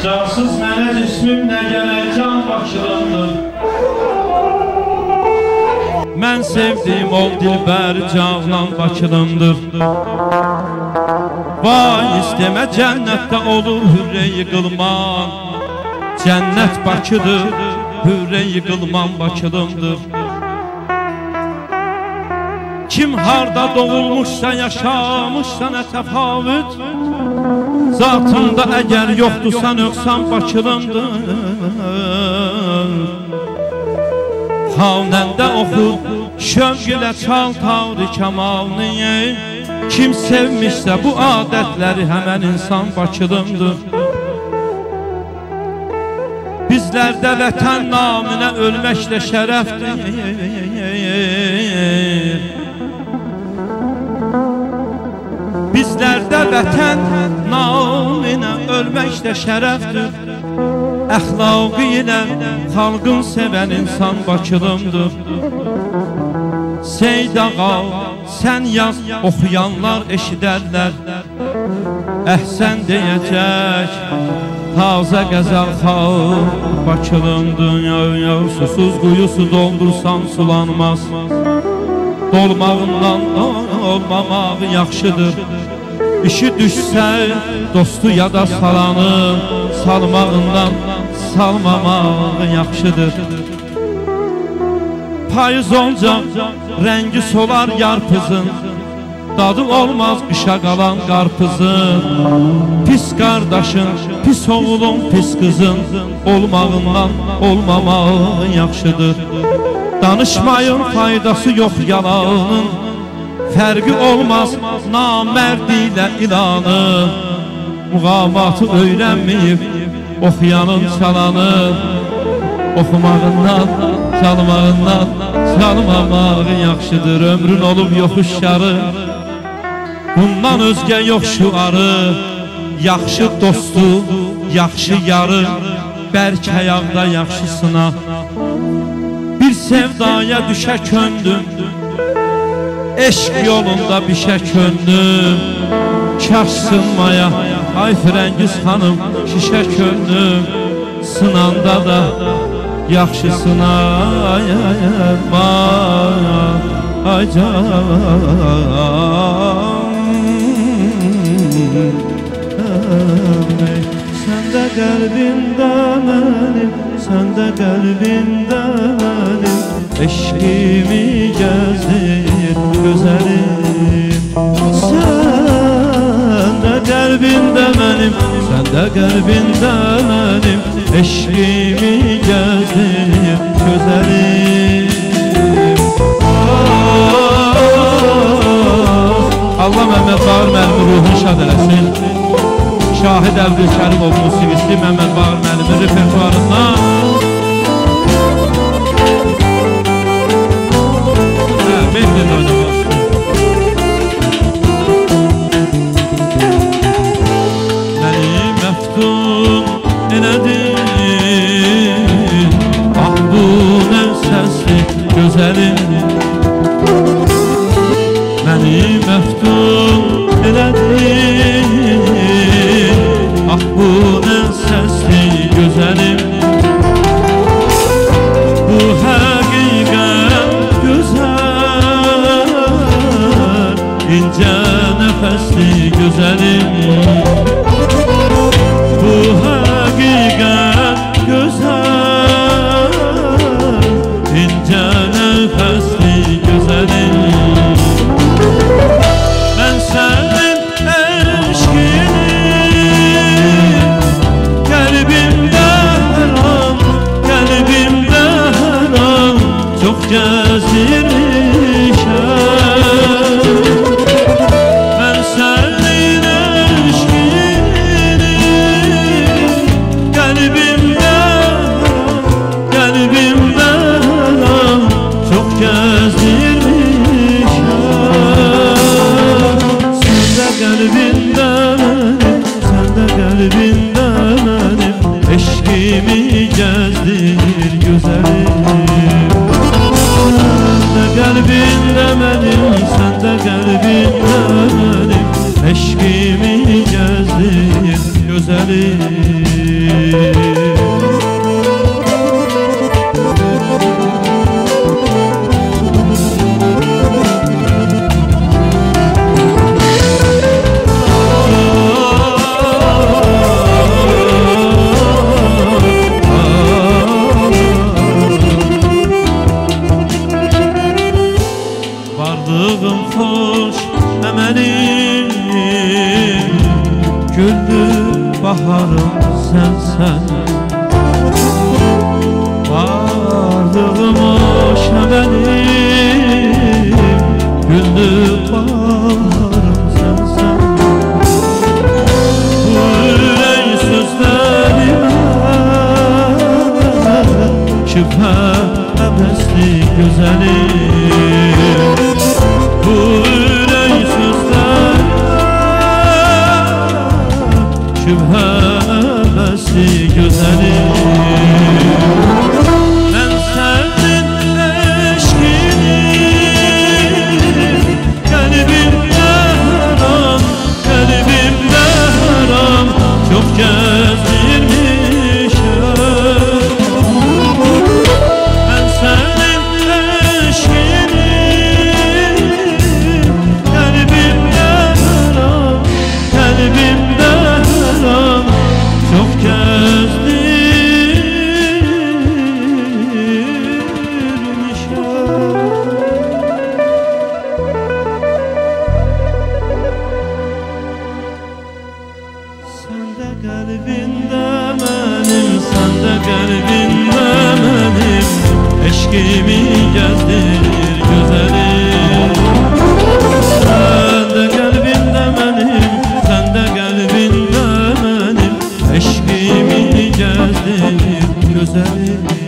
Cansız mənə cismim nə gələk can Bakılımdır. Mən sevdim ol dilbər canan Bakılımdır. Vay istəmə cənnətdə olur hürrə yıqılman. Cənnət Bakıdır, hürrə yıqılman Bakılımdır. Kim harda doğulmuşsa, yaşamışsa nə təfavüt, zatında əgər yoxdursa nöqsan Bakılımdır. Xanəndə oxu, şövq ilə çal tavri kəmalını. Kim sevmişsə bu adətləri həmən insan Bakılımdır. Bizlərdə vətən naminə ölmək də şərəfdir. Bizlərdə vətən naminə ölmək də şərəfdir. Əxlaqı ilə xalqın sevən insan Bakılımdır. Seyid ağa, sən yaz, oxuyanlar eşidərlər. Əhsən deyəcək, taze qəzəl xalq Bakılımdır. Susuz quyusu doldursan sulanmaz. Dolmağından olmamağı yaxşıdır. İşi düşsə dostu ya da salanı, salmağından salmamağı yaxşıdır. Payız olca rəngi solar yarpızın, dadı olmaz qışa qalan qarpızın. Pis qardaşın, pis oğlun, pis qızın olmağından olmamağı yaxşıdır. Danışmayın faydası yox yalanın, fərqi olmaz namərd ilə ilanı. Muğamatı öyrənməyib oxuyanın çalanı, oxumağından, çalmağından çalmamağı yaxşıdır. Ömrün olub yoxuşları, bundan özgə yox şüarı. Yaxşı dostu, yaxşı yarı, bərk həyaqda yaxşısına. Bir sevdaya düşə köndüm, eşq yolunda bişə köndüm. Kaş sınmaya, ay Firəngiz xanım, şişə köndüm. Sınanda da yaxşısına ay can. Sən də qəlbimdə mənim, sən də qəlbimdə mənim, eşqimi gəzdir gözəlim. Sən də qəlbimdə mənim, sən də qəlbimdə mənim, eşqimi gəzdir gözəlim. Allah Məhəmməd Bağır müəllimin ruhunu şad eləsin. Şahid Əbdülkərimov musiqisti Məhəmməd Bağır müəllimin repertuarından Mehmet oynamaq. Məni məftun elədin, ah bu nə səsli gözəlim. Məni məftun elədin, ah bu nə səsli gözəlim. Bu həqiqət gözəl, incə nəfəsli gözəlim. Bu həqiqət gözəl, incə nəfəsli gözəlim. Mən sənin eşqini qəlbimdə hər an, qəlbimdə hər an çox gəzirmişəm. Mən sənin eşqini sensən. Varlığım o şəbənim, güldür baharım sensən. Bu ürək sözlərimə şübhə əbəsli gözəlim. Bu ürək sözlərimə şübhə əbəsli gözəlim. Mən sənin eşkini qəlbimdə haram, qəlbimdə haram çox gəzdirmişəm. Mən sənin eşkini qəlbimdə haram, qəlbimdə haram çok gezdirmişəm. Sen de kalbinde benim, sen de kalbinde benim, eşkimi gezdir güzelim. Sen de kalbinde benim, sen de kalbinde benim, eşkimi gezdir güzelim.